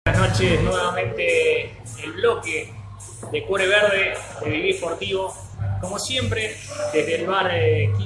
Buenas noches, nuevamente el bloque de Cuore Verde de Vivir Sportivo, como siempre, desde el bar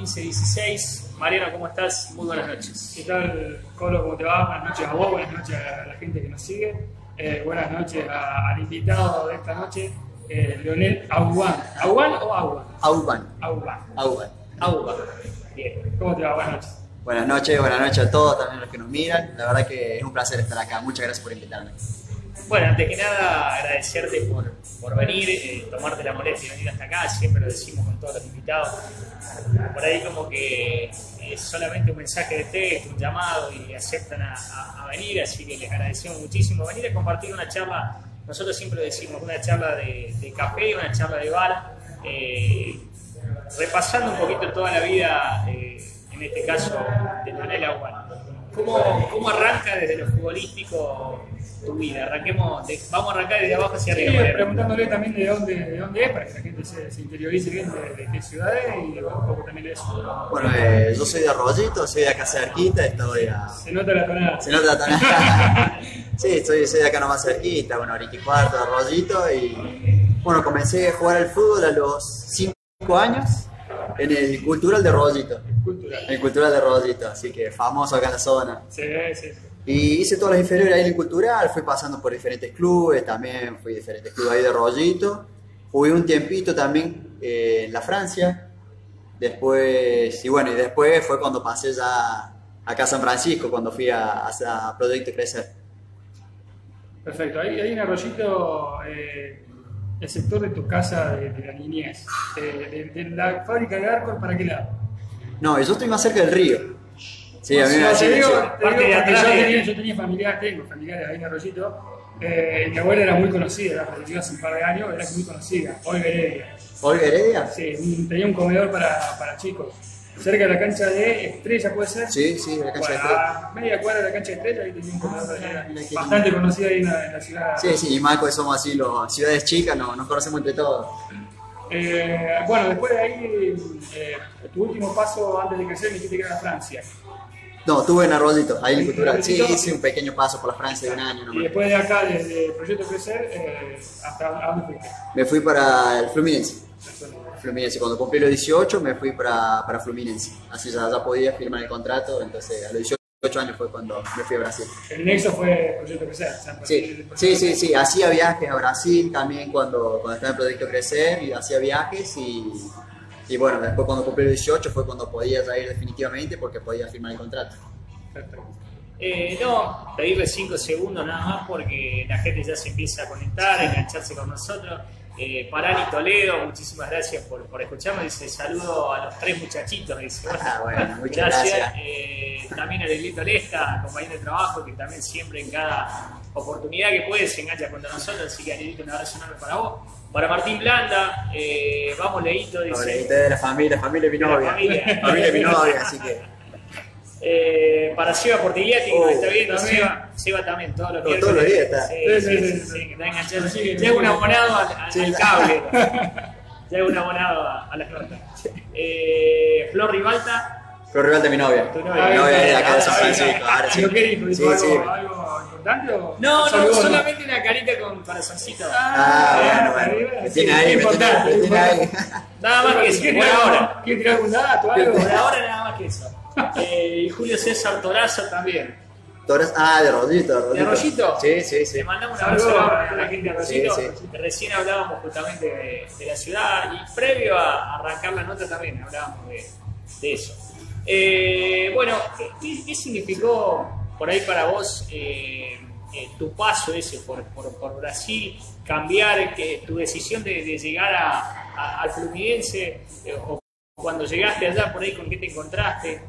1516. Mariano, ¿cómo estás? Muy buenas noches. ¿Qué tal, Colo? ¿Cómo te va? Buenas noches a vos, buenas noches a la gente que nos sigue. Buenas noches al invitado de esta noche, Leonel Auban. ¿Auban o Auban? Auban. Auban. Auban. Auba. Bien. ¿Cómo te va? Buenas noches. Buenas noches a todos, también a los que nos miran. La verdad que es un placer estar acá. Muchas gracias por invitarme. Bueno, antes que nada, agradecerte por venir, tomarte la molestia de venir hasta acá. Siempre lo decimos con todos los invitados. Por ahí como que es solamente un mensaje de texto, un llamado y aceptan a venir, así que les agradecemos muchísimo. Venir a compartir una charla, nosotros siempre decimos una charla de café, una charla de bar, repasando un poquito toda la vida, en este caso de Leonel Auban. ¿Cómo arranca desde lo futbolístico tu vida? Vamos a arrancar desde abajo hacia arriba. Sí, preguntándole también de dónde es, para que la gente se interiorice bien de qué ciudad es y un poco también de eso. Bueno, yo soy de Arroyito, soy de acá cerquita, estoy a... Se nota la tonada. Se nota la tonada. Sí, soy de acá nomás cerquita, bueno, ahorita y cuarto de Arroyito y... Bueno, comencé a jugar al fútbol a los 5 años en el Cultural de Arroyito. El Cultural de Arroyito, así que famoso acá en la zona. Sí. Y hice todas las inferiores ahí en el Cultural, fui pasando por diferentes clubes, también fui a diferentes clubes ahí de Rollito. Jugué un tiempito también en la Francia. Después fue cuando pasé ya acá a San Francisco, cuando fui a Proyecto Crecer. Perfecto, ahí en Arroyito, el sector de tu casa de la niñez, de la fábrica de arcos, ¿para qué lado? No, yo estoy más cerca del río. Sí, a mí me te digo porque yo tengo familiares ahí en Arroyito. Mi abuela era muy conocida, falleció hace un par de años, era muy conocida, Olga Heredia. ¿Olga Heredia? Sí, tenía un comedor para chicos. Cerca de la cancha de Estrella, ¿puede ser? Sí, la cancha de Estrella. A media cuadra de la cancha de Estrella, ahí tenía un comedor bastante conocido ahí en la ciudad. Sí, y más pues somos así, las ciudades chicas, nos conocemos entre todos. Bueno, después de ahí, tu último paso antes de crecer me dijiste que era Francia. No, estuve en Arroyito, ahí en Cultural. Sí, hice un pequeño paso por la Francia de un año nomás. Y después de acá, desde el Proyecto Crecer, ¿a dónde fuiste? Me fui para el Fluminense. Cuando cumplí los 18 me fui para Fluminense. Así ya podía firmar el contrato, entonces a los 18 años fue cuando me fui a Brasil. El nexo fue Proyecto Crecer. Sí, hacía viajes a Brasil también cuando estaba en Proyecto Crecer y hacía viajes y bueno, después cuando cumplí los 18 fue cuando podía ya ir definitivamente porque podía firmar el contrato. Perfecto. No, pedirle 5 segundos nada más porque la gente ya se empieza a conectar, a engancharse con nosotros. Parani Toledo, muchísimas gracias por escucharnos. Dice saludo a los 3 muchachitos. Dice, bueno, muchas gracias. También a Lelito Lesta, compañero de trabajo, que también siempre en cada oportunidad que puede se engancha con nosotros. Así que Lelito, un abrazo enorme para vos. Para Martín Blanda, vamos Leito, dice. Leito de la familia mi novia. Familia mi novia, así que. Para Seba Portigliati, que nos está viendo, Seba también, todos los días. Todos los días está. Sí, que está enganchado. Ya es un abonado al cable. Ya es un abonado a las notas. Flor Ribalta. Flor Ribalta, mi novia. Tu novia. Mi novia es de acá de San Francisco. Ahora sí. ¿Qué dijo? Sí. ¿Algo importante o...? No, solamente una carita con corazoncito. Bueno. Me tiene ahí. Nada más que eso, por ahora. ¿Quieres tirar algún dato o algo? Por ahora nada más que eso. Y Julio César Torazo también. De Rollito. ¿De Rollito? Sí. Le mandamos un abrazo a la gente de Rollito. Sí. Recién hablábamos justamente de la ciudad y previo a arrancar la nota también hablábamos de eso. Bueno, ¿qué significó por ahí para vos tu paso ese por Brasil, cambiar tu decisión de llegar al Fluminense? Cuando llegaste allá, por ahí, ¿con qué te encontraste?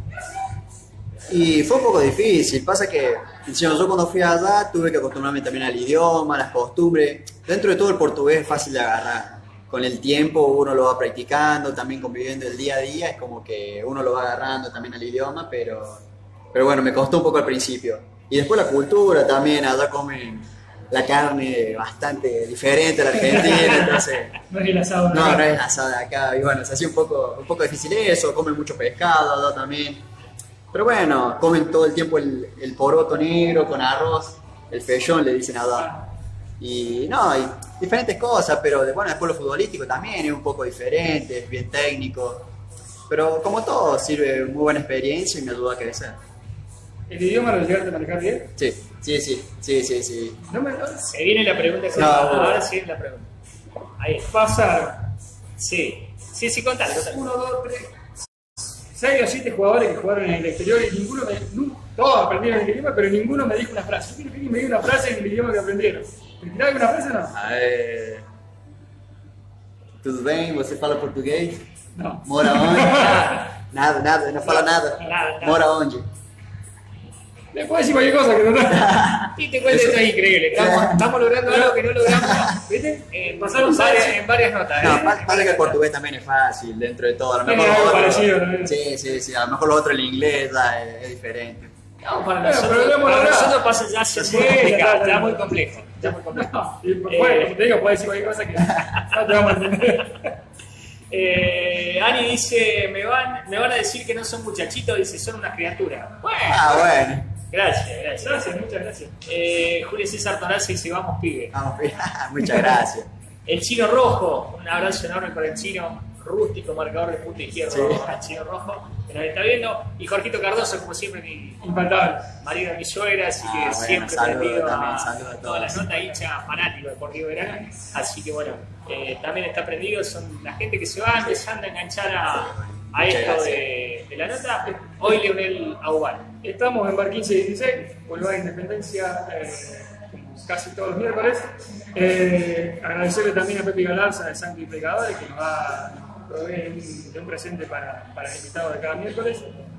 Y fue un poco difícil, pasa que yo cuando fui allá tuve que acostumbrarme también al idioma, a las costumbres. Dentro de todo el portugués es fácil de agarrar. Con el tiempo uno lo va practicando, también conviviendo el día a día, es como que uno lo va agarrando también al idioma, pero bueno, me costó un poco al principio. Y después la cultura también, allá comen la carne bastante diferente a la Argentina, entonces... No es el asado de acá. No es el asado de acá, y bueno, se hacía un poco difícil eso, comen mucho pescado allá también. Pero bueno, comen todo el tiempo el poroto negro con arroz, el feijón le dicen allá. Y no, y diferentes cosas, pero bueno, después lo futbolístico también es un poco diferente, es bien técnico. Pero como todo, sirve muy buena experiencia y me ayuda a crecer. ¿El idioma lo llegaste a manejar bien? Sí, sí, sí, sí, sí, sí. Se viene la pregunta. No, ahora sí viene la pregunta. Ahí está. Pasaron Sí, sí, sí, contale. 1, 2, 3, 6 o 7 jugadores que jugaron en el exterior y ninguno todos aprendieron el idioma, pero ninguno me dijo una frase. Yo quiero que alguien me diga una frase en el idioma que aprendieron. ¿Me tirás alguna frase o no? Tudo bem? Você fala português? No. Mora onde? Nada, não fala nada. Nada. Mora onde? Le puedo decir cualquier cosa que no. Y te cuento, esto es increíble. Estamos logrando algo que no logramos ¿Viste? pasaron en varias notas. No, pasa que el portugués también es fácil dentro de todo. A lo Tiene mejor algo lo otro- parecido también. Sí, a lo mejor lo otro el inglés ya es diferente. No, para Bueno, nosotros, pero lo hemos para logrado. nosotros pasa ya ser Sí, muy complicado, está ya muy complejo. Ya muy complejo. No, y bueno, como te digo, puedes decir cualquier cosa que no te vamos a entender. Ani dice, me van a decir que no son muchachitos, dice, son unas criaturas. Bueno, Bueno. gracias. Gracias, muchas gracias. Julio César Torazzi dice, vamos pibe. Vamos, muchas gracias. El Chino Rojo, un abrazo enorme para el Chino, rústico, marcador de punta izquierdo, Sí. al Chino Rojo, que nos está viendo. Y Jorgito Cardoso, como siempre, mi Infaltable. marido de mi suegra, así que Bueno, siempre saludo prendido también, a saludo a todas las todos. notas, hincha fanático de Deportivo Verano. Así que bueno, también está prendido, son la gente que se va empezando a enganchar a Muchas esto gracias. de la nota. Hoy Leonel Aubal. Estamos en Bar 1516, Boulevard Independencia, como casi todos los miércoles. Agradecerle también a Pepe Galarza de Santo y Pecadores que nos provee de un presente para el invitado de cada miércoles.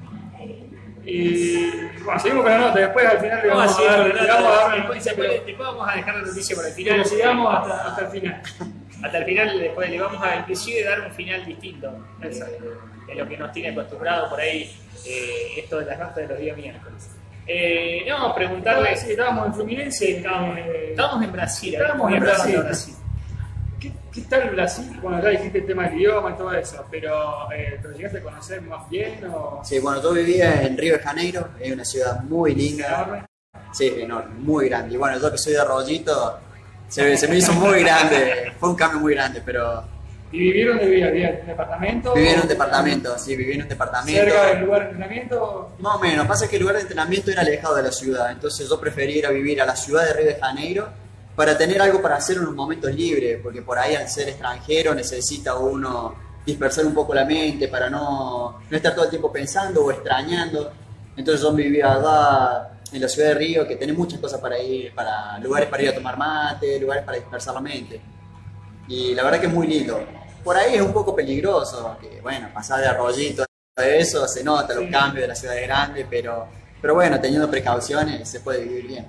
Y bueno, seguimos con la nota, después al final le vamos a dar Después vamos a dejar la noticia para el que final. lo sigamos hasta el final. Hasta el final, después le vamos a inclusive dar un final distinto de lo que nos tiene acostumbrado por ahí esto de las notas de los días miércoles. No, preguntarle. Sí, estábamos en Fluminense. Estábamos en Brasil. Estábamos ahí, en hablando Brasil. ¿Qué tal Brasil? Bueno, ya dijiste el tema del idioma y todo eso, pero ¿lo llegaste a conocer más bien o...? Sí, bueno, yo vivía en Río de Janeiro, es una ciudad muy linda. Enorme. Sí, enorme, muy grande. Y bueno, yo que soy de Arroyito, se me hizo muy grande, fue un cambio muy grande, pero ¿Y vivir donde vivía? ¿Vivía en un departamento? viví en un departamento, sí, viví en un departamento. ¿Cerca del lugar de entrenamiento? Más o menos, pasa que el lugar de entrenamiento era alejado de la ciudad, entonces yo preferí ir a vivir a la ciudad de Río de Janeiro para tener algo para hacer en los momentos libres, porque por ahí al ser extranjero necesita uno dispersar un poco la mente para no estar todo el tiempo pensando o extrañando. Entonces yo vivía allá en la ciudad de Río, que tiene muchas cosas para ir, para lugares para ir a tomar mate, lugares para dispersar la mente. Y la verdad que es muy lindo. Por ahí es un poco peligroso, que bueno, pasar de Arroyito, todo eso, se nota los cambios de la ciudad grande, pero bueno, teniendo precauciones se puede vivir bien.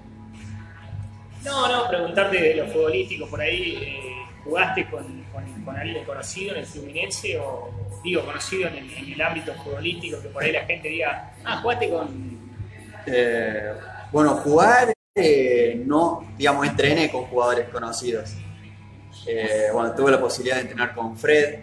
No, preguntarte de lo futbolístico por ahí. ¿Jugaste con alguien conocido en el Fluminense o digo conocido en el ámbito futbolístico, que por ahí la gente diga, jugaste con... Bueno, jugar no, digamos, entrené con jugadores conocidos. Bueno, tuve la posibilidad de entrenar con Fred,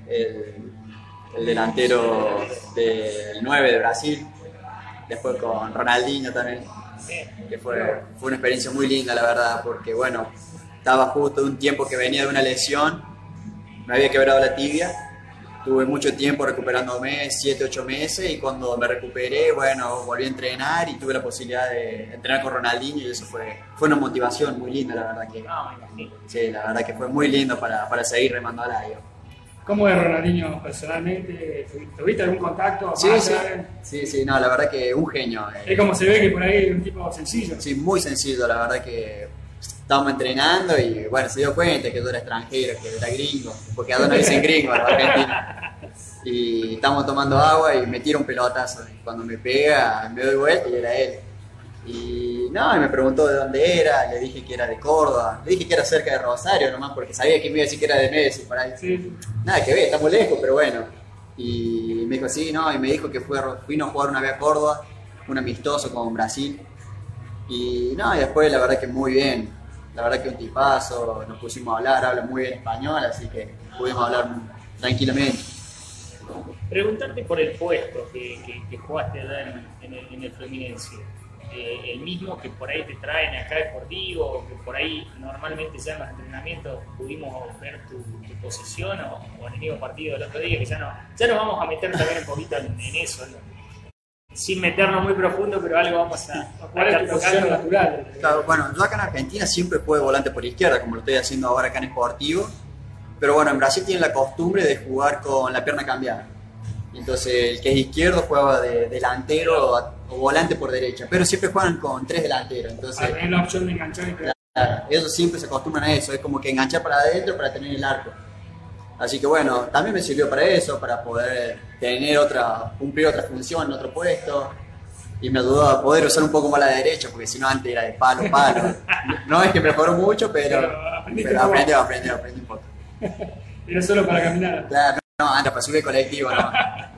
el delantero del 9 de Brasil, después con Ronaldinho también, que fue una experiencia muy linda, la verdad, porque bueno, estaba justo un tiempo que venía de una lesión, me había quebrado la tibia, tuve mucho tiempo recuperándome, 7, 8 meses, y cuando me recuperé, bueno, volví a entrenar y tuve la posibilidad de entrenar con Ronaldinho, y eso fue una motivación muy linda, la verdad que... No, me imagino. Sí, la verdad que fue muy lindo para seguir remando al aire. ¿Cómo es Ronaldinho personalmente? ¿Tuviste algún contacto? Sí, más sí. allá de- Sí, no, la verdad que un genio. Es como se ve que por ahí es un tipo sencillo. Sí, muy sencillo, la verdad que estábamos entrenando y bueno, se dio cuenta que yo era extranjero, que era gringo, porque a no dicen gringo, en Argentina. Y estábamos tomando agua y me tira un pelotazo. Y cuando me pega, me doy vuelta y era él. Y no, y me preguntó de dónde era, le dije que era de Córdoba, le dije que era cerca de Rosario nomás, porque sabía que me iba a decir que era de Messi, por ahí. Sí. Nada que ver, estamos lejos, pero bueno. Y me dijo sí, no, y me dijo que vino a jugar una vez a Córdoba, un amistoso con Brasil. Y no, y después la verdad que muy bien, la verdad que un tipazo, nos pusimos a hablar, habla muy bien español, así que pudimos hablar tranquilamente. Preguntarte por el puesto que jugaste allá en el Fluminense. el mismo que por ahí te traen acá deportivo, que por ahí normalmente ya en los entrenamientos pudimos ver tu posición o en el mismo partido del otro día, que ya nos vamos a meter también un poquito en eso, ¿no? Sin meternos muy profundo, pero algo vamos a estar tocando natural. Claro, bueno, yo acá en Argentina siempre juego volante por izquierda, como lo estoy haciendo ahora acá en Sportivo, pero bueno, en Brasil tienen la costumbre de jugar con la pierna cambiada. Entonces el que es izquierdo juega de delantero o volante por derecha, pero siempre juegan con 3 delanteros. Entonces, hay la opción de enganchar y pegar. Claro, ellos siempre se acostumbran a eso, es como que enganchar para adentro para tener el arco. Así que bueno, también me sirvió para eso, para poder cumplir otra función en otro puesto. Y me ayudó a poder usar un poco más la derecha, porque si no antes era de palo. No es que mejoró mucho, pero aprendí un poco. Era solo para caminar. Claro, no, antes para subir colectivo, no.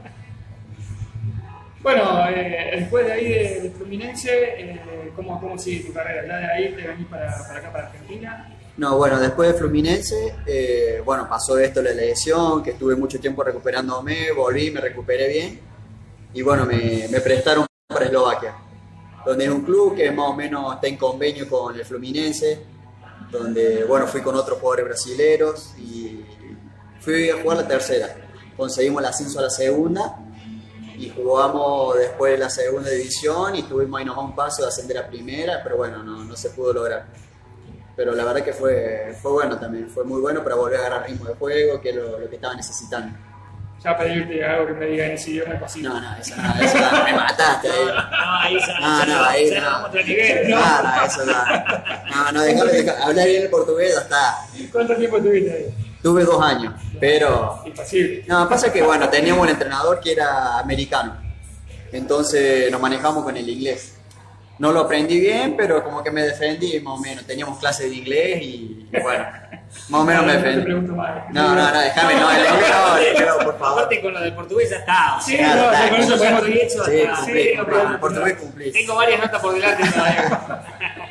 Bueno, después de ahí de Fluminense, ¿cómo sigue tu carrera? ¿Ya de ahí te venís para acá, para Argentina? No, bueno, después de Fluminense, bueno, pasó esto, la lesión, que estuve mucho tiempo recuperándome, volví, me recuperé bien, y bueno, me prestaron para Eslovaquia, donde es un club que más o menos está en convenio con el Fluminense, donde, bueno, fui con otros jugadores brasileros, y fui a jugar la tercera, conseguimos el ascenso a la segunda, y jugamos después de la segunda división, y estuvimos ahí nomás un paso de ascender a primera, pero bueno, no se pudo lograr. Pero la verdad que fue bueno también, fue muy bueno para volver a agarrar ritmo de juego, que es lo que estaba necesitando. Ya pedirte algo que me diga en ese idioma es posible. No, eso me mataste ahí. Ahí ya vamos a otro nivel. No, déjame hablar bien el portugués, ya está. ¿Cuánto tiempo tuviste ahí? Tuve 2 años, pero... Imposible. No, pasa que bueno, teníamos un entrenador que era americano, entonces nos manejamos con el inglés. No lo aprendí bien, pero como que me defendí más o menos. Teníamos clases de inglés y bueno, más o menos me defendí. No te pregunto más. No, déjame, no, el inglés no, por favor. Aparte con lo del portugués ya está. Sí, con eso podemos ir. Sí, cumplí, portugués cumplí. Tengo varias notas por delante todavía.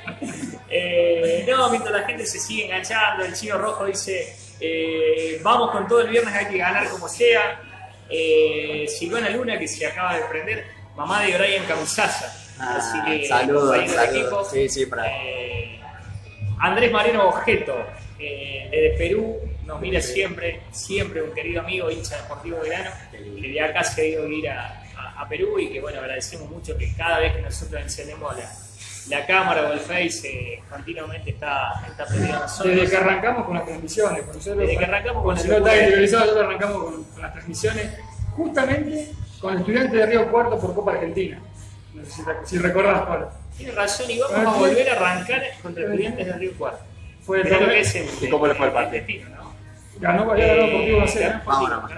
No, mientras la gente se sigue enganchando, el Chino Rojo dice, vamos con todo el viernes, hay que ganar como sea. Silvana Luna, que se acaba de prender, mamá de Brian Camisaza. Así que saludos. Sí, para... Andrés Mariano Objeto, desde Perú, nos mira siempre un querido amigo, hincha deportivo Verano, que de acá se ha ido a ir a Perú y que bueno, agradecemos mucho que cada vez que nosotros encendemos la cámara o el Face continuamente está pendiente de nosotros. Desde que arrancamos con las transmisiones, desde que arrancamos con nosotros arrancamos con las transmisiones justamente con Estudiantes de Río Cuarto por Copa Argentina. No sé si recordás, Pablo. Tienes razón, y vamos a volver a arrancar contra Estudiantes de Río Cuarto. Fue ¿Y cómo le fue el partido? ¿No? Ganó Deportivo 1-0. Vámonos.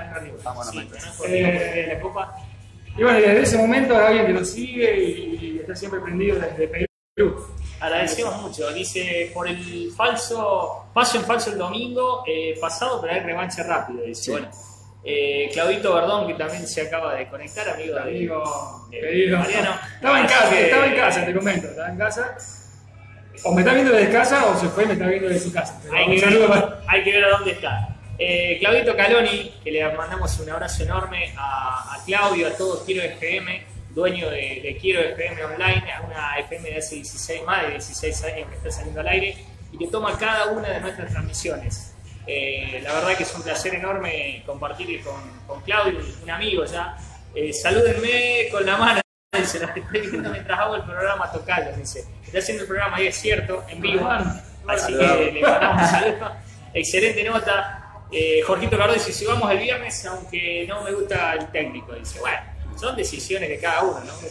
La Copa. Y bueno, desde ese momento hay alguien que nos sigue y está siempre prendido desde Perú. Agradecemos mucho. Dice, por el paso en falso el domingo pasado, pero hay revancha rápido. Dice, sí. Bueno. Claudito Verdón, que también se acaba de conectar, amigo de Mariano. Estaba en casa, te comento, estaba en casa. O me está viendo desde casa o se fue y me está viendo desde su casa. Hay que ver a dónde está. Claudito Caloni, que le mandamos un abrazo enorme a Claudio, a todos Quiero FM, dueño de Quiero FM Online, una FM de hace más de 16 años que está saliendo al aire y que toma cada una de nuestras transmisiones. La verdad que es un placer enorme compartir con Claudio, un amigo ya. Salúdenme con la mano, se las estoy viendo mientras hago el programa Tocayo, dice. Está haciendo el programa y es cierto, en vivo, así que le mandamos un saludo. Excelente nota. Jorgito Cardo dice, si vamos el viernes, aunque no me gusta el técnico, dice, bueno, son decisiones de cada uno, ¿no?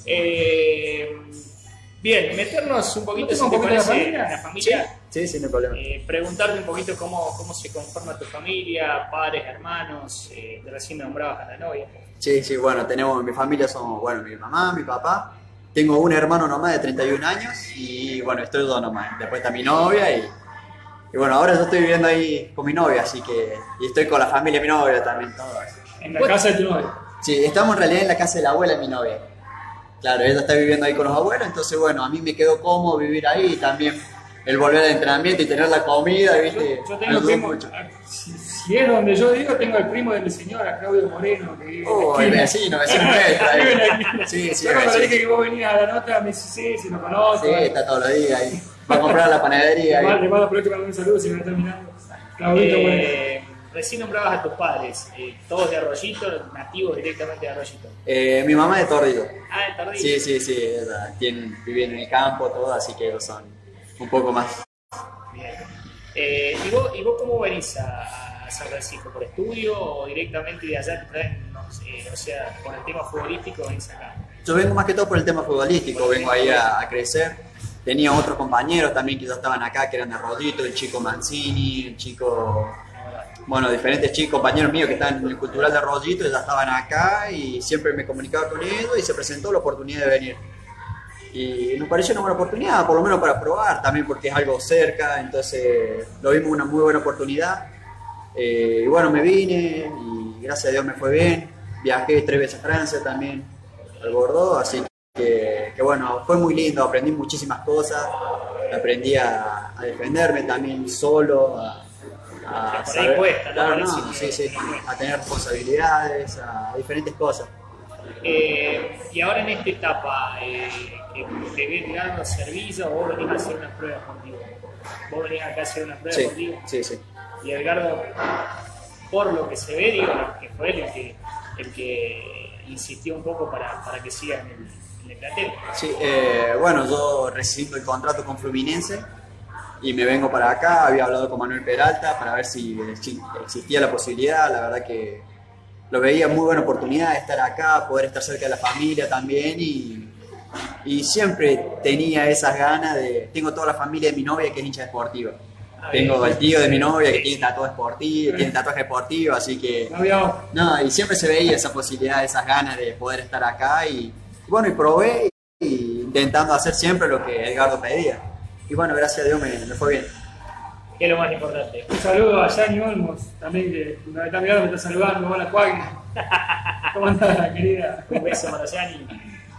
Bien, meternos un poquito, si te parece, en la familia. Sí, no hay problema. Preguntarte un poquito cómo se conforma tu familia, padres, hermanos, recién nombrabas a la novia. Sí, bueno, mi familia somos, bueno, mi mamá, mi papá. Tengo un hermano nomás de 31 años y bueno, estoy yo nomás. Después está mi novia y bueno, ahora yo estoy viviendo ahí con mi novia, así que, y estoy con la familia de mi novia también. Todo eso. ¿En la casa de tu novia? Sí, estamos en realidad en la casa de la abuela de mi novia. Claro, ella está viviendo ahí con los abuelos, entonces bueno, a mí me quedó cómodo vivir ahí y también el volver al entrenamiento y tener la comida, ¿viste? Yo tengo Ayudó primo, mucho. si es donde yo digo, tengo el primo de mi señora, Claudio Moreno, que vive Oh, en el la vecino nuestro. Vive en la esquina. Sí, sí, Yo cuando le vecino. dije que vos venías a la nota, me dice, sí, si lo conozco. Sí, está todos los días ahí. Va a comprar a la panadería Le ahí. mando aprovecho para dar un saludo si me está terminando. Claudito, bueno. Recién nombrabas a tus padres, todos de Arroyito, nativos directamente de Arroyito. Mi mamá es de Torrido. Ah, el Tardío. Sí, viven en el campo, todo, así que ellos son un poco más. Bien. ¿Y vos cómo venís a San Francisco? ¿Por estudio o directamente de allá te traen, no sé, o sea, con el tema futbolístico venís acá? Yo vengo más que todo por el tema futbolístico, vengo ahí a crecer. Tenía otros compañeros también que ya estaban acá, que eran de Arroyito, el chico Mancini, el chico... Bueno, diferentes chicos, compañeros míos que están en el Cultural de Arroyito, ya estaban acá y siempre me comunicaba con ellos y se presentó la oportunidad de venir. Y nos pareció una buena oportunidad, por lo menos para probar, también porque es algo cerca, entonces lo vimos una muy buena oportunidad. Y bueno, me vine y gracias a Dios me fue bien. Viajé 3 veces a Francia también, al Bordeaux, así que bueno, fue muy lindo, aprendí muchísimas cosas, aprendí a defenderme también solo, por ahí cuesta, ¿no? claro, Parece que- sí, a tener responsabilidades, a diferentes cosas. Y ahora en esta etapa, que te ven dando servicio, vos venís a hacer una prueba contigo. Vos venís acá a hacer una prueba contigo. Sí. Y Edgardo, por lo que se ve, digo, que fue él el que insistió un poco para que siga en el plantel. Sí, bueno, yo recibo el contrato con Fluminense y me vengo para acá. Había hablado con Manuel Peralta para ver si existía la posibilidad. La verdad que lo veía muy buena oportunidad de estar acá, poder estar cerca de la familia también y siempre tenía esas ganas de... Tengo toda la familia de mi novia que es hincha deportiva. Tengo al tío de mi novia que tiene tatuaje deportivo, así que... No, y siempre se veía esa posibilidad, esas ganas de poder estar acá y bueno, y probé y intentando hacer siempre lo que Edgardo pedía. Y bueno, gracias a Dios me fue bien. ¿Qué es lo más importante? Un saludo a Yanni Olmos, también que me está mirando, me está saludando. Hola, Juan. ¿Cómo andás, querida? Un beso, Marciani.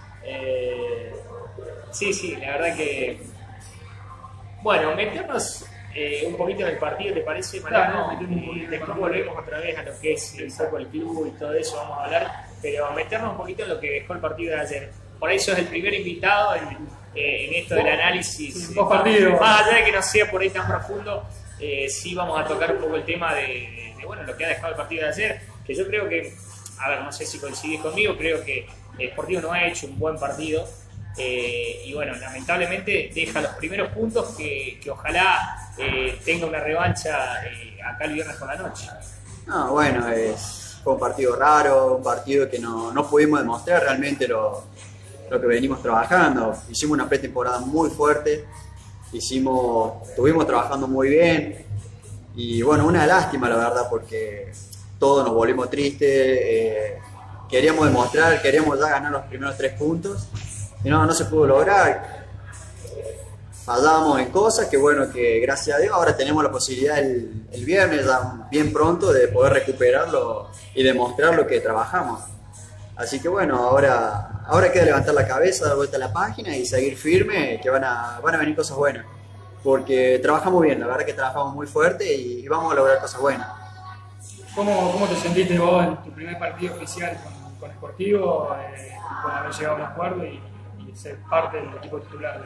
Sí, la verdad que... Bueno, meternos un poquito en el partido, ¿te parece, Mariano? Después volvemos otra vez a lo que es un poco el club y todo eso, vamos a hablar, pero meternos un poquito en lo que dejó el partido de ayer. Por ahí sos el primer invitado en esto del análisis. Dos partidos. Más allá de que no sea por ahí tan profundo, sí vamos a tocar un poco el tema de bueno, lo que ha dejado el partido de ayer, que yo creo que, a ver, no sé si coincidís conmigo, creo que el Sportivo no ha hecho un buen partido. Y bueno, lamentablemente deja los primeros puntos que ojalá tenga una revancha acá el viernes por la noche. No, bueno, fue un partido raro, un partido que no pudimos demostrar realmente lo que venimos trabajando. Hicimos una pretemporada muy fuerte, estuvimos trabajando muy bien y bueno, una lástima la verdad porque todos nos volvimos tristes, queríamos demostrar, queríamos ya ganar los primeros 3 puntos y no se pudo lograr. Fallamos en cosas que bueno, que gracias a Dios ahora tenemos la posibilidad el viernes ya bien pronto de poder recuperarlo y demostrar lo que trabajamos. Así que bueno, ahora queda levantar la cabeza, dar vuelta a la página y seguir firme, que van a venir cosas buenas. Porque trabajamos bien, la verdad que trabajamos muy fuerte y vamos a lograr cosas buenas. ¿Cómo te sentiste vos en tu primer partido oficial con Sportivo, con haber llegado a un acuerdo y ser parte del equipo titular?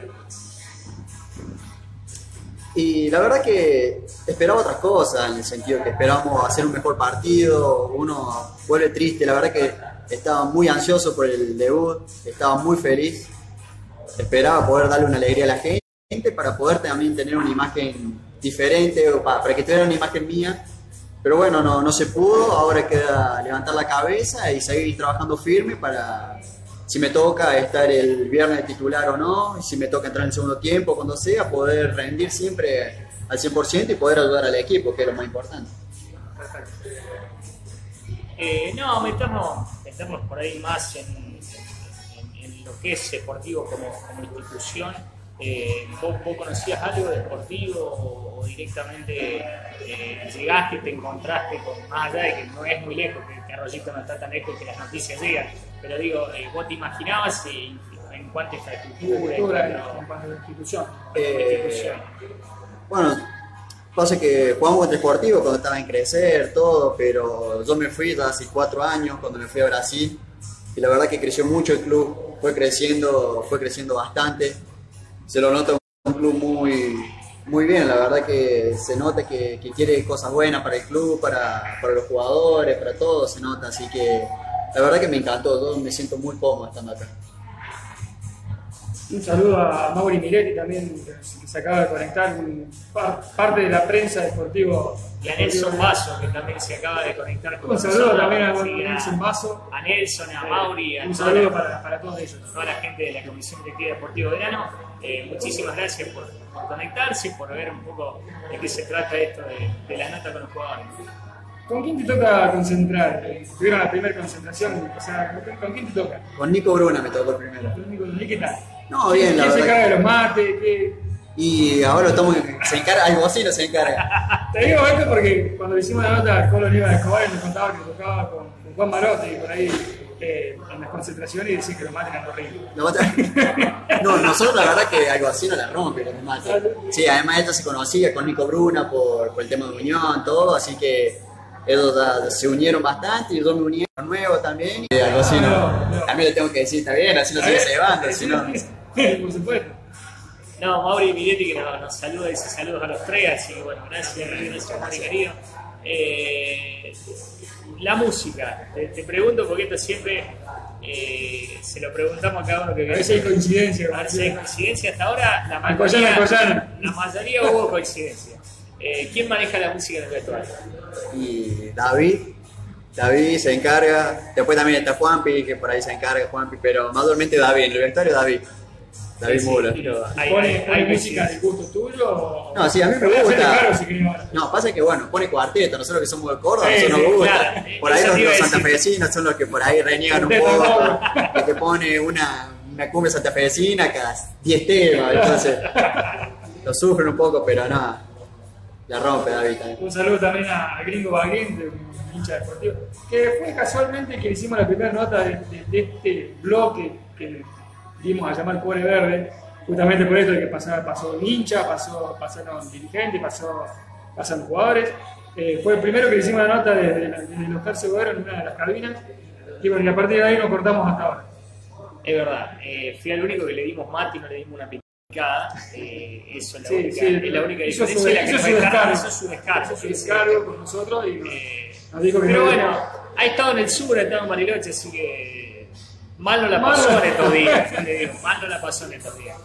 Y la verdad que esperaba otras cosas, en el sentido que esperábamos hacer un mejor partido, uno vuelve triste, la verdad que estaba muy ansioso por el debut, estaba muy feliz, esperaba poder darle una alegría a la gente para poder también tener una imagen diferente, o para que tuviera una imagen mía, pero bueno, no se pudo, ahora queda levantar la cabeza y seguir trabajando firme para, si me toca estar el viernes de titular o no, y si me toca entrar en el segundo tiempo, cuando sea, poder rendir siempre al 100% y poder ayudar al equipo, que es lo más importante. No, meternos por ahí más en lo que es Sportivo como institución. ¿Vos conocías algo de Sportivo o directamente llegaste y te encontraste con, más allá de que no es muy lejos, que Arroyito no está tan lejos y que las noticias llegan, pero digo, vos te imaginabas en cuanto a infraestructura, en en cuanto a la institución. Bueno, pasa que jugamos contra Sportivo cuando estaba en crecer, todo, pero yo me fui ya hace 4 años cuando me fui a Brasil y la verdad que creció mucho el club, fue creciendo bastante, se lo nota un club muy bien, la verdad que se nota que quiere cosas buenas para el club, para los jugadores, para todo se nota, así que la verdad que me encantó, yo me siento muy cómodo estando acá. Un saludo a Mauri Miretti también, que se acaba de conectar, parte de la prensa deportivo. Y a Nelson Basso, que también se acaba de conectar con Un saludo también a sí, Nelson Basso. A Nelson, a Mauri, a un saludo para todos ellos. Toda la gente de la Comisión Directiva Deportiva Verano. Muchísimas gracias por conectarse, por ver un poco de qué se trata esto de la nota con los jugadores. ¿Con quién te toca concentrar? Tuvieron la primera concentración, o sea, ¿con quién te toca? Con Nico Bruna me tocó primero. ¿Con Nico Bruna? ¿Qué tal? No, bien, la verdad. ¿Quién se encarga de los mates? Y ahora se encarga, algo así no se encarga. Te digo esto porque cuando hicimos la nota, Colo Niva de Escobar nos contaba que tocaba con Juan Marote y por ahí en las concentraciones y decía que los mates eran horribles. No, nosotros la verdad que algo así no la rompe con los mates. Sí, además ella se conocía con Nico Bruna por el tema de unión, todo, así que ellos se unieron bastante y yo me uní con nuevo también. Y algo así también le tengo que decir, está bien, así lo sigue llevando, si no. Por supuesto. No, Mauri Miretti que nos saluda, dice saludos a los tres, así que bueno, gracias Mauri querido. La música, te pregunto porque esto siempre se lo preguntamos a cada uno que viene. A veces hay coincidencia. A veces hay coincidencia, hasta ahora la mayoría hubo coincidencia. ¿Quién maneja la música en el vestuario? Y David se encarga, después también está Juanpi, que por ahí se encarga Juanpi, pero mayormente David, en el vestuario David Müller. ¿Pone música de gusto tuyo? No, sí, a mí me gusta. No, pasa que bueno, pone cuarteto, nosotros que somos de Córdoba, eso nos gusta. Claro, por ahí los santafesinos son los que por ahí reniegan un poco, el que pone una cumbia santafesina cada 10 temas, entonces lo sufren un poco, pero no, la rompe David también. Un saludo también a Gringo Baguén, hincha deportivo, que fue casualmente que hicimos la primera nota de este bloque que dimos a llamar Cuore Verde, justamente por esto de que pasó un hincha, pasaron dirigentes, pasaron jugadores. Fue el primero que hicimos la nota desde el Oscar Segovero en una de las cabinas, y bueno, y a partir de ahí nos cortamos hasta ahora. Es verdad, fui el único que le dimos mate y no le dimos una picada. Eso es la única diferencia. Hizo su descargo con nosotros y nos dijo que pero bueno, ha estado en el sur, ha estado en Bariloche, así que mal no la pasó en estos días. Mal no la pasó en estos días.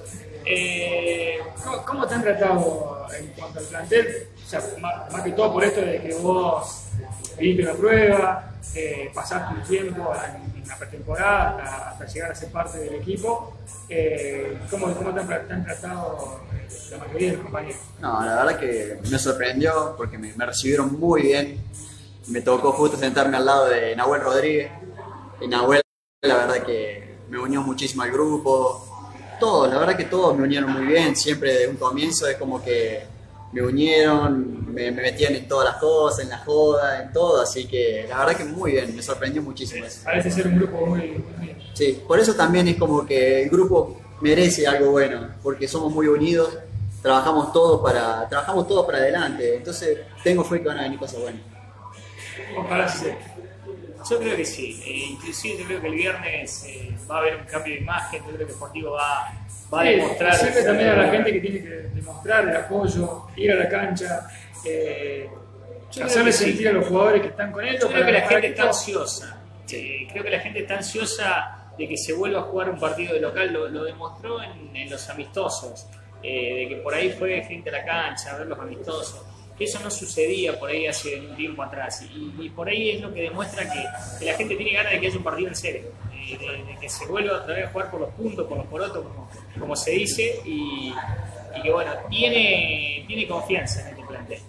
¿Cómo te han tratado en cuanto al plantel? O sea, más que todo por esto de que vos viste la prueba, pasaste un tiempo en la pretemporada hasta llegar a ser parte del equipo. ¿Cómo te han tratado la mayoría de los compañeros? No, la verdad que me sorprendió porque me recibieron muy bien. Me tocó justo sentarme al lado de Nahuel Rodríguez. Y Nahuel, la verdad que me unió muchísimo al grupo. Todos, la verdad que todos me unieron muy bien. Siempre desde un comienzo es como que me unieron, me metían en todas las cosas, en la joda, en todo. Así que la verdad que muy bien, me sorprendió muchísimo eso. Parece ser un grupo muy bien. Sí, por eso también es como que el grupo merece algo bueno, porque somos muy unidos, trabajamos todos para adelante. Entonces tengo fe que van a venir cosas buenas. Ojalá sí. Yo creo que sí, inclusive yo creo que el viernes va a haber un cambio de imagen, yo creo que Sportivo va a demostrar. Siempre también a la gente que tiene que demostrar el apoyo, ir a la cancha, hacerle sentir a los jugadores que están con ellos. Yo creo que la gente está ansiosa, creo que la gente está ansiosa de que se vuelva a jugar un partido de local, lo demostró en los amistosos, de que por ahí fue gente a la cancha a ver los amistosos. Que eso no sucedía por ahí hace un tiempo atrás y por ahí es lo que demuestra que la gente tiene ganas de que haya un partido en serio, de que se vuelva otra vez a jugar por los puntos, por los porotos, como se dice, y que bueno, tiene confianza en este plantel.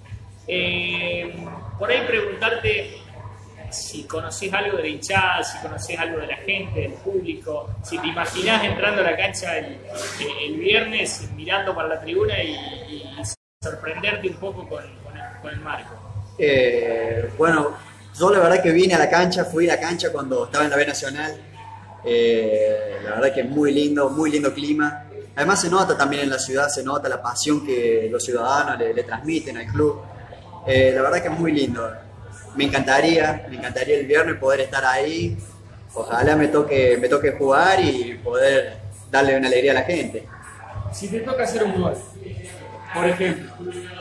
Por ahí preguntarte si conocés algo de la hinchada, si conocés algo de la gente, del público, si te imaginás entrando a la cancha el viernes, mirando para la tribuna y sorprenderte un poco con el marco. Bueno, yo la verdad que vine a la cancha, fui a la cancha cuando estaba en la B Nacional La verdad que es muy lindo clima. Además se nota también en la ciudad, se nota la pasión que los ciudadanos le transmiten al club. La verdad que es muy lindo. Me encantaría el viernes poder estar ahí. Ojalá me toque jugar y poder darle una alegría a la gente. Si te toca hacer un gol, por ejemplo,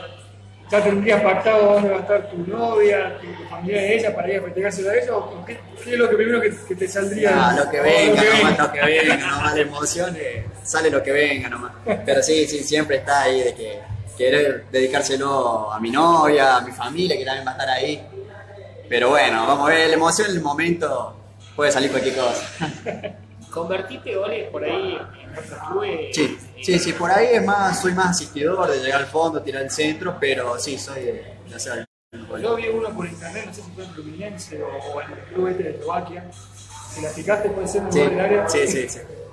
¿ya tendrías pactado dónde va a estar tu novia, tu familia de ella para ir a festejárselo a ella? ¿O qué es lo que primero que te saldría? No, lo que venga, nomás la emoción, sale lo que venga nomás. Pero sí, siempre está ahí de que querer dedicárselo a mi novia, a mi familia, que también va a estar ahí. Pero bueno, vamos a ver, la emoción en el momento puede salir cualquier cosa. ¿Convertiste goles por ahí en otros clubes? Sí, por ahí soy más asistidor, de llegar al fondo, tirar el centro, pero sí, soy de hacer el gol. Yo vi uno por internet, no sé si fue en Fluminense o en el club de Eslovaquia. Si la picaste puede ser un gol del área. Sí.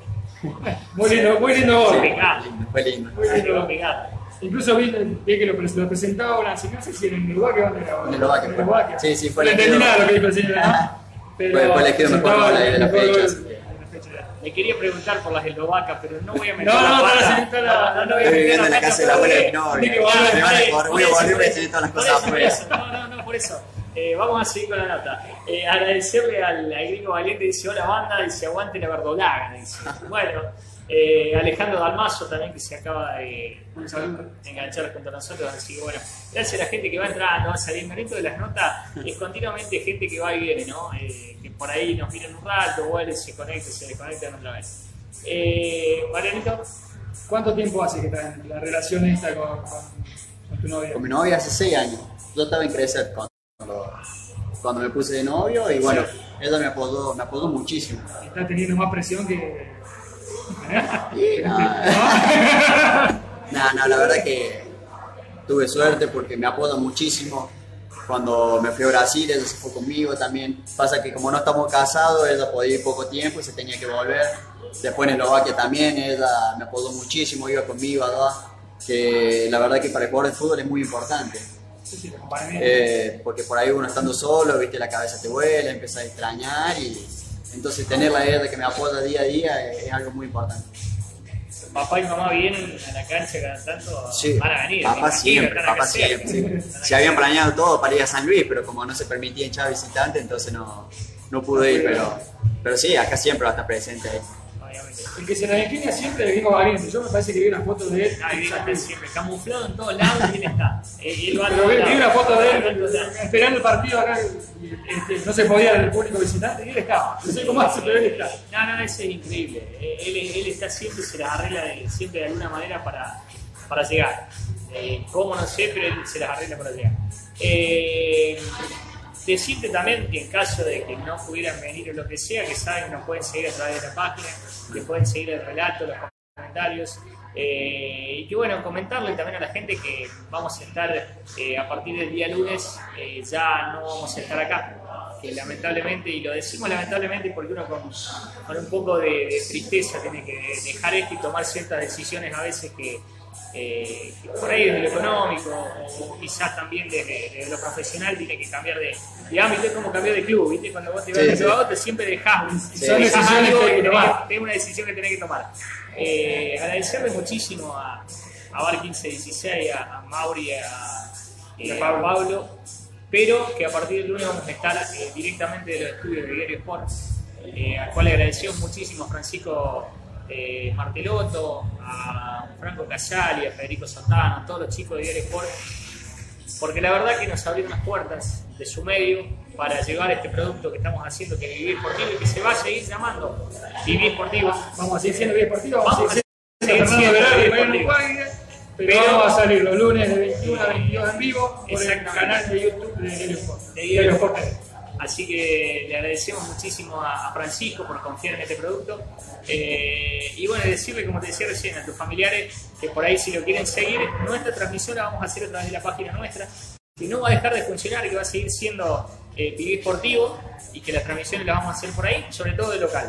Muy lindo gol. Fue lindo. Muy lindo. Incluso vi que lo presentaba una señora, no sé si en Eslovaquia o dónde era. En Eslovaquia. Sí, fue el elegido. No entendí nada lo que dijo el señor, ¿no? Pero fue elegido mejor gol de la fecha. Le quería preguntar por las eslovacas, pero no voy a meter no voy a Estoy viviendo en la casa de la abuela de mi novia. Voy a volver a decir todas las cosas afuera. No, por eso. Vamos a seguir con la nota. Agradecerle al gringo valiente, dice: hola banda, dice aguante la verdolaga, dice. Bueno, Alejandro Dalmazo también, que se acaba de enganchar junto a nosotros, así que bueno, gracias a la gente que va entrando, va saliendo. Dentro de las notas es continuamente gente que va y viene, ¿no? Que por ahí nos miran un rato, vuelven, se conectan, se desconectan otra vez. Marianito, ¿cuánto tiempo hace que está en la relación esta con tu novia? Con mi novia hace 6 años. Yo estaba en Crecer cuando me puse de novio y bueno, ella me apoyó muchísimo. Está teniendo más presión que... No, la verdad que tuve suerte porque me apoya muchísimo. Cuando me fui a Brasil, ella se fue conmigo también. Pasa que como no estamos casados, ella podía ir poco tiempo y se tenía que volver. Después en Eslovaquia también, ella me apoyó muchísimo, iba conmigo allá. Que la verdad que para el jugador de fútbol es muy importante. Porque por ahí uno estando solo, viste, la cabeza te vuela, empieza a extrañar y entonces tener la idea de que me apoya día a día es algo muy importante. Papá y mamá vienen a la cancha cada tanto, sí, van a venir. Papá siempre. Sí. Se habían planeado todo para ir a San Luis, pero como no se permitía hinchar visitante, entonces no pude ir, pero sí, acá siempre va a estar presente ahí. El que se nos inclina siempre es Gringo Valiente. Yo me parece que vi una foto de él. Siempre camuflado en todos lados y él está. Pero vi una foto de él esperando el partido acá. No se podía ver el público visitante y él estaba. No sé cómo hace, pero él está. No, ese es increíble. Él está siempre, se las arregla siempre de alguna manera para llegar. Cómo no sé, pero él se las arregla para llegar. Decirte también que en caso de que no pudieran venir o lo que sea, que saben que nos pueden seguir a través de la página, que pueden seguir el relato, los comentarios, y que bueno, comentarle también a la gente que vamos a estar a partir del día lunes, ya no vamos a estar acá, que lamentablemente, y lo decimos lamentablemente porque uno con un poco de tristeza tiene que dejar esto y tomar ciertas decisiones a veces que por ahí desde lo económico o quizás también desde lo profesional tiene que cambiar de ámbito, es como cambiar de club, ¿viste? Cuando vos te vas de club a otro siempre dejás algo y tenés una decisión que tenés que tomar. Agradecerle muchísimo a Bar 1516, a Mauri y a Pablo, pero que a partir del lunes vamos a estar directamente de los estudios de Diario Sport, al cual le agradecemos muchísimo a Francisco Martelotto, a Franco Casali, a Federico Santana, a todos los chicos de Diario Sport, porque la verdad que nos abrieron las puertas de su medio para llevar este producto que estamos haciendo, que es Vivir Sportivo, y que se va a seguir llamando Vivir Sportivo. Vamos a seguir siendo Vivir Sportivo, vamos a seguir siendo Vivir Sportivo. Pero vamos a salir los lunes de 21 a 22 en vivo por el canal de YouTube de Diario Sport. Así que le agradecemos muchísimo a Francisco por confiar en este producto. Y bueno, decirle, como te decía recién, a tus familiares que por ahí si lo quieren seguir, nuestra transmisión la vamos a hacer a través de la página nuestra, que no va a dejar de funcionar, que va a seguir siendo Vivir Sportivo y que las transmisiones las vamos a hacer por ahí, sobre todo de local.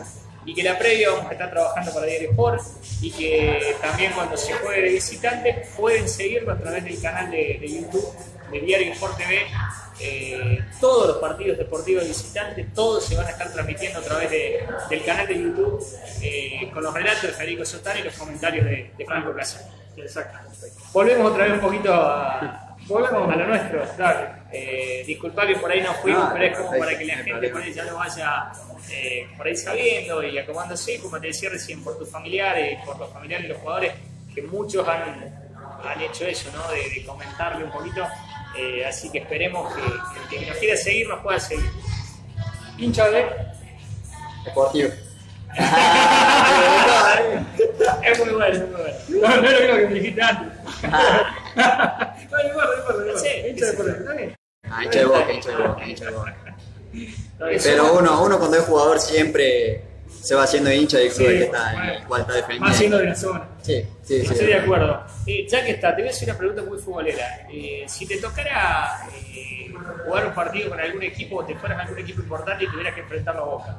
y que la previa vamos a estar trabajando para Diario Sport y que también cuando se juegue de visitante pueden seguirlo a través del canal de YouTube de Diario Sport TV. Todos los partidos deportivos de visitantes, todos se van a estar transmitiendo a través del canal de YouTube con los relatos de Federico Sotano y los comentarios de Franco Casal. Exacto. Volvemos otra vez un poquito a lo nuestro. Disculpa que por ahí nos fuimos, pero es como para que la gente por ahí ya lo vaya por ahí sabiendo y acomodándose, como te decía recién, por tus familiares, por los familiares y los jugadores, que muchos han hecho eso, ¿no? De comentarle un poquito. Así que esperemos que el que nos quiera seguir nos pueda seguir. Hincha de Deportivo. Es muy bueno, es muy bueno. No es lo que me dijiste antes. No importa. Sí, Hincha de Deportivo, está bien. Hincha de Boca, hincha de Boca. Pero uno cuando es jugador siempre se va haciendo hincha del club que está en el cual está defendiendo. Más siendo de la zona. Sí. Estoy de acuerdo. Ya que está, te voy a hacer una pregunta muy futbolera. Si te tocara jugar un partido con algún equipo, o te fueras a algún equipo importante y tuvieras que enfrentarlo a Boca.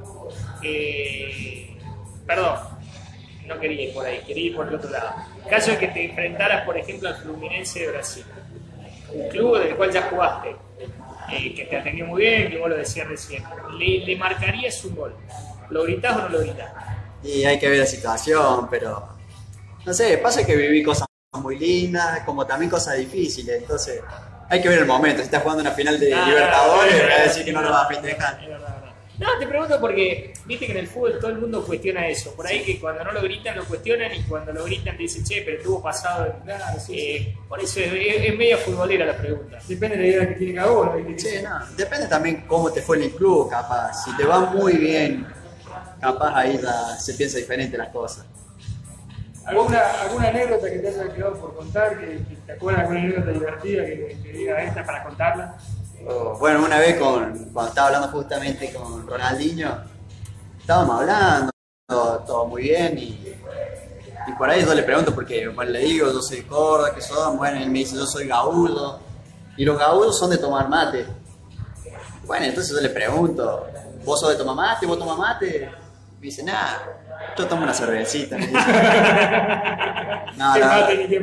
Perdón, no quería ir por ahí, quería ir por el otro lado. Caso de que te enfrentaras, por ejemplo, al Fluminense de Brasil, un club del cual ya jugaste, que te atendió muy bien, que vos lo decías recién, ¿le marcarías un gol? ¿Lo gritás o no lo gritás? Y hay que ver la situación, pero no sé, pasa que viví cosas muy lindas, como también cosas difíciles, entonces hay que ver el momento. Si estás jugando una final de Libertadores, voy a decir que no lo vas a festejar. No, te pregunto porque viste que en el fútbol todo el mundo cuestiona eso. Por ahí que cuando no lo gritan lo cuestionan y cuando lo gritan te dicen, che, pero estuvo pasado. Por eso es media futbolera la pregunta. Depende de la idea que tiene cada uno. Sí, no, depende también cómo te fue en el club, capaz. Si te va muy bien, capaz ahí ya se piensa diferente las cosas. ¿Alguna anécdota que te haya quedado por contar? Que ¿te acuerdas de alguna anécdota divertida que diga esta para contarla? Bueno, una vez cuando estaba hablando justamente con Ronaldinho, estábamos hablando, todo muy bien, y por ahí yo le pregunto, porque bueno, le digo, yo soy de Córdoba, que son, bueno, él me dice, yo soy gaúdo, y los gaúdos son de tomar mate. Bueno, entonces yo le pregunto, ¿vos sos de tomar mate? ¿Vos tomás mate? Me dice, nada, yo tomo una cervecita. No, ¿Qué mate?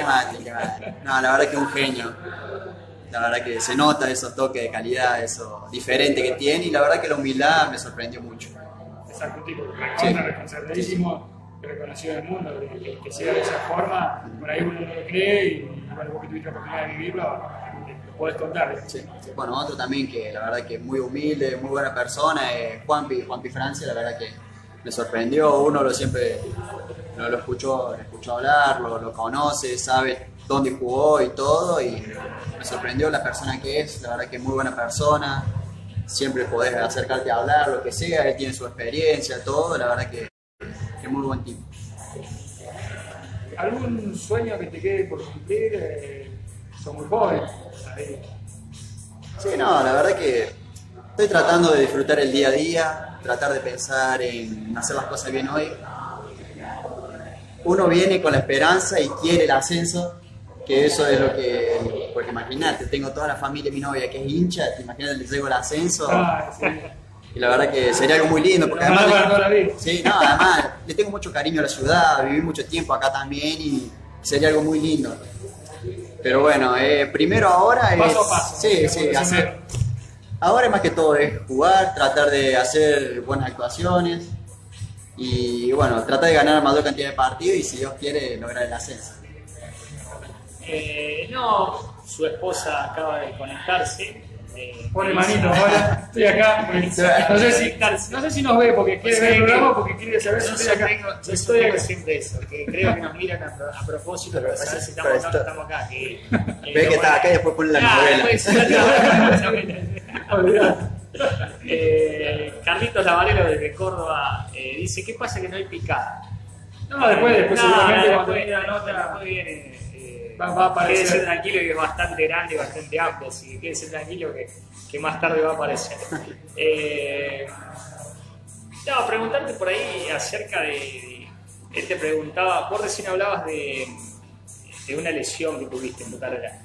No, la verdad que es un genio. La verdad que se nota esos toques de calidad, eso diferente que tiene, y la verdad que la humildad me sorprendió mucho. Exacto, tipo, responsabilísimo, reconocido en el mundo, que sea de esa forma, por ahí uno no lo cree y bueno, vos que tuviste la oportunidad de vivirlo, lo podés contar. Sí. Bueno, otro también que la verdad que es muy humilde, muy buena persona, es Juanpi Francia, la verdad que me sorprendió, uno siempre lo escuchó hablar, lo conoce, sabe dónde jugó y todo, y me sorprendió la persona que es, la verdad que es muy buena persona, siempre podés acercarte a hablar, lo que sea, él tiene su experiencia, todo, la verdad que es muy buen tipo. ¿Algún sueño que te quede por cumplir? Son muy jóvenes. Sí, no, la verdad que estoy tratando de disfrutar el día a día, tratar de pensar en hacer las cosas bien hoy. Uno viene con la esperanza y quiere el ascenso, que eso es lo que, porque imagínate, tengo toda la familia de mi novia que es hincha, te imaginas, le llego el ascenso, Sí. Y la verdad que sería algo muy lindo, porque además le tengo mucho cariño a la ciudad, viví mucho tiempo acá también y sería algo muy lindo. Pero bueno, primero ahora es... Paso a paso. Sí, ahora más que todo es jugar, tratar de hacer buenas actuaciones y bueno, tratar de ganar la mayor cantidad de partidos y si Dios quiere lograr el ascenso. No, su esposa acaba de conectarse. Pone manito, hola, estoy acá. No sé si nos ve porque quiere ver el programa o porque quiere saber si estoy acá. Yo sostengo siempre eso, que creo que nos miran a propósito para saber si estamos acá. Ve que está acá y después pone la novela. Carlitos Lavarelo desde Córdoba dice, ¿qué pasa que no hay picada? No, después seguramente cuando venga la nota, después viene... va a aparecer. Quédese tranquilo que es bastante grande y bastante amplio, así que quédese tranquilo que más tarde va a aparecer. Preguntarte por ahí acerca de... Él te preguntaba, vos recién hablabas de una lesión que tuviste en tu carrera.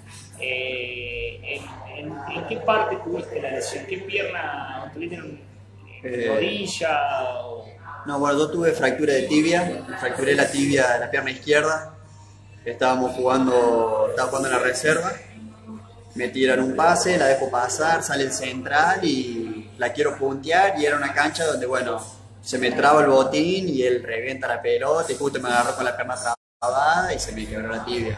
¿En qué parte tuviste la lesión? ¿Qué pierna? ¿Tuviste en rodilla? No, bueno, yo tuve fractura de tibia, me fracturé la tibia de la pierna izquierda. Estaba jugando en la reserva. Me tiran un pase, la dejo pasar, sale el central y la quiero puntear y era una cancha donde, bueno, se me traba el botín y él revienta la pelota y justo me agarró con la pierna trabada y se me quebró la tibia.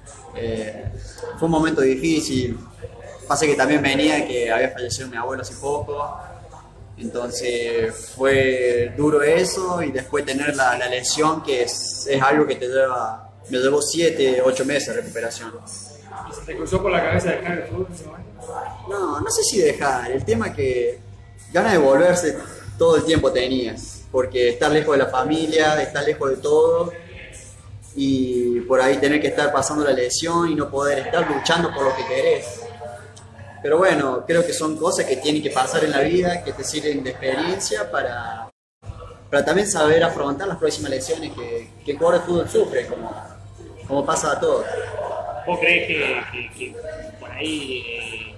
Fue un momento difícil. Pasa que también venía que había fallecido mi abuelo hace poco, entonces fue duro eso y después tener la lesión que es algo que me llevó 7, 8 meses de recuperación. ¿Y se te cruzó por la cabeza dejar el fútbol en ese momento? No sé si dejar, el tema que ganas de volverse todo el tiempo tenías, porque estar lejos de la familia, estar lejos de todo y por ahí tener que estar pasando la lesión y no poder estar luchando por lo que querés. Pero bueno, creo que son cosas que tienen que pasar en la vida, que te sirven de experiencia para también saber afrontar las próximas lesiones que el jugador de fútbol sufre, como pasa a todos. ¿Vos creés que por ahí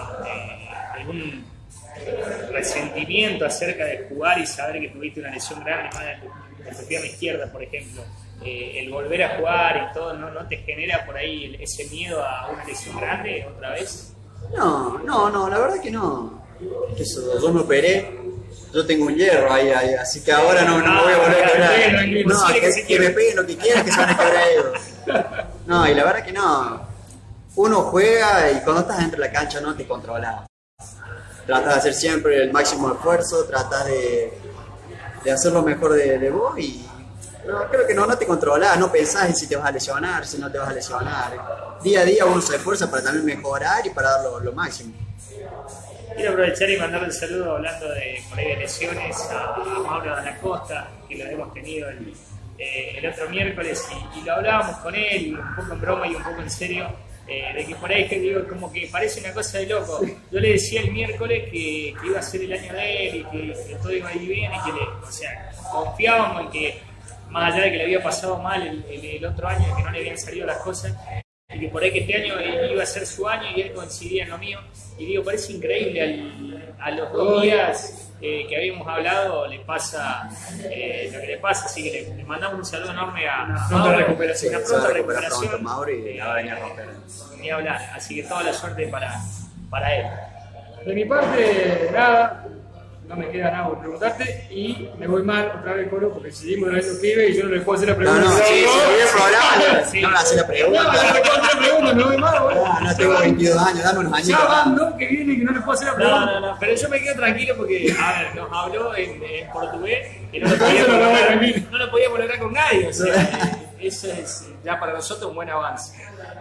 algún resentimiento acerca de jugar y saber que tuviste una lesión grande en tu pierna izquierda, por ejemplo, el volver a jugar y todo, ¿no te genera por ahí ese miedo a una lesión grande otra vez? No, la verdad que no. Yo me operé, yo tengo un hierro ahí, así que ahora no me voy a volver a quebrar. No, que me peguen lo que quieran, que se van a quebrar ellos. No, y la verdad que no. Uno juega y cuando estás dentro de la cancha no te controlas. Tratas de hacer siempre el máximo esfuerzo, tratas de hacer lo mejor de vos y creo que no te controlas, no pensás en si te vas a lesionar, si no te vas a lesionar. Día a día uno se esfuerza para también mejorar y para dar lo máximo. Quiero aprovechar y mandarle un saludo hablando por ahí de lesiones a Mauro de la Costa, que lo hemos tenido el otro miércoles y lo hablábamos con él, un poco en broma y un poco en serio, de que por ahí que digo, como que parece una cosa de loco. Yo le decía el miércoles que iba a ser el año de él y que todo iba a ir bien y que confiábamos en que, más allá de que le había pasado mal el otro año, que no le habían salido las cosas, y que por ahí que este año iba a ser su año y él coincidía en lo mío. Y digo, parece increíble, a los 2 días que habíamos hablado le pasa lo que le pasa, así que le mandamos un saludo enorme a pronta recuperación. Una pronta recuperación. Pronto, Mauro, y la va a venir a romper. Ni hablar, así que toda la suerte para él. De mi parte, nada, no me queda nada por preguntarte y me voy mal otra vez, Colo, porque seguimos trayendo pibes y yo no les puedo hacer la pregunta. Sí, el programa, Sí. no me hace la pregunta. No le puedo hacer la pregunta, me voy mal, boludo. No tengo 22 años, dame unos añitos. Ya van 2 que vienen que no les puedo hacer la pregunta. No, pero yo me quedo tranquilo porque, a ver, nos habló en portugués y no lo podíamos lograr con nadie, o sea, eso es ya para nosotros un buen avance.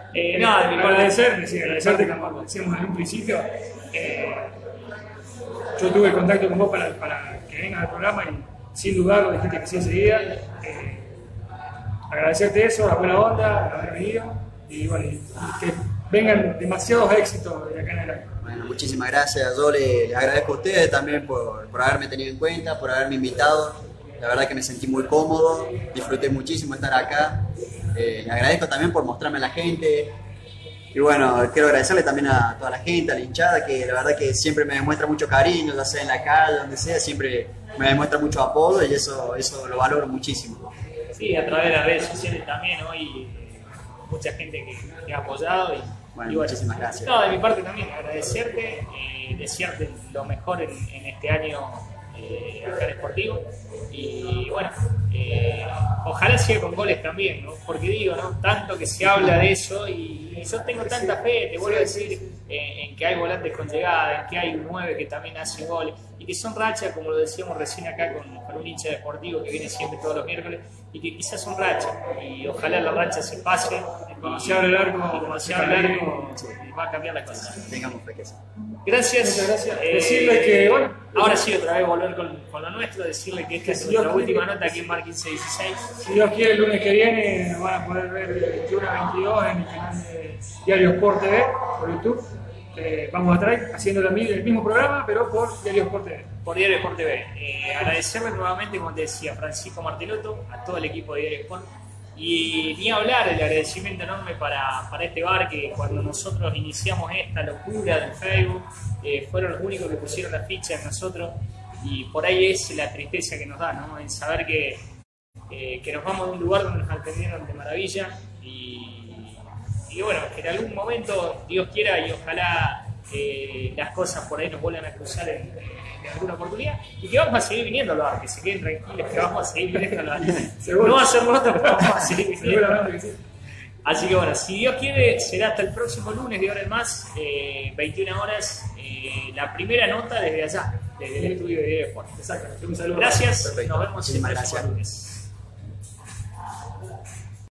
Agradecerte, como decíamos en un principio. Yo tuve contacto con vos para que vengas al programa y sin dudarlo dijiste que sí enseguida. Agradecerte eso, la buena onda, haber venido y bueno, y que vengan demasiados éxitos de acá en adelante. Bueno, muchísimas gracias. Yo les agradezco a ustedes también por haberme tenido en cuenta, por haberme invitado. La verdad que me sentí muy cómodo, disfruté muchísimo estar acá. Les agradezco también por mostrarme a la gente. Y bueno, quiero agradecerle también a toda la gente, a la hinchada, que la verdad que siempre me demuestra mucho cariño, ya sea en la calle, donde sea, siempre me demuestra mucho apoyo y eso lo valoro muchísimo. Sí, a través de las redes sociales también, hoy mucha gente que ha apoyado. Bueno, y muchísimas gracias. No, de mi parte también agradecerte, desearte lo mejor en este año acá en Sportivo. Y bueno, ojalá siga con goles también, ¿no? Porque digo, ¿no? Tanto que se habla de eso y yo tengo tanta fe, te vuelvo a decir, en que hay volantes con llegada, en que hay un 9 que también hace goles y que son rachas, como lo decíamos recién acá con un hincha de Sportivo que viene siempre todos los miércoles y que quizás son rachas y ojalá la racha se pase. Cuando se abre el arco, va a cambiar la cosa. Tengamos fe que sí. Gracias. Muchas gracias. Decirles que, bueno, ahora sí, otra vez volver con lo nuestro, decirle que esta es nuestra última nota aquí en Mar 1516. Si Dios quiere, el lunes que viene nos van a poder ver de 21 a 22 en el canal de Diario Sport TV por YouTube. Vamos a estar haciendo el mismo programa, pero por Diario Sport TV. Por Diario Sport TV. Agradecerle nuevamente, como te decía, a Francisco Martelotto, a todo el equipo de Diario Sport. Y ni hablar el agradecimiento enorme para este bar que cuando nosotros iniciamos esta locura del Facebook fueron los únicos que pusieron la ficha en nosotros y por ahí es la tristeza que nos da, ¿no? En saber que nos vamos de un lugar donde nos atendieron de maravilla y bueno, que en algún momento, Dios quiera y ojalá las cosas por ahí nos vuelvan a cruzar en alguna oportunidad y que vamos a seguir viniendo a los bares, que se queden tranquilos, que vamos a seguir viniendo a los bares. No va a ser nosotros, pero vamos a seguir viniendo. Seguramente que sí. Así que bueno, si Dios quiere, será hasta el próximo lunes de Hora en Más, 21 horas, la primera nota desde allá, desde el estudio de Video Deportes. Exacto. Un saludo. Gracias, Perfecto. nos vemos el Muchísimas próximo gracias. lunes.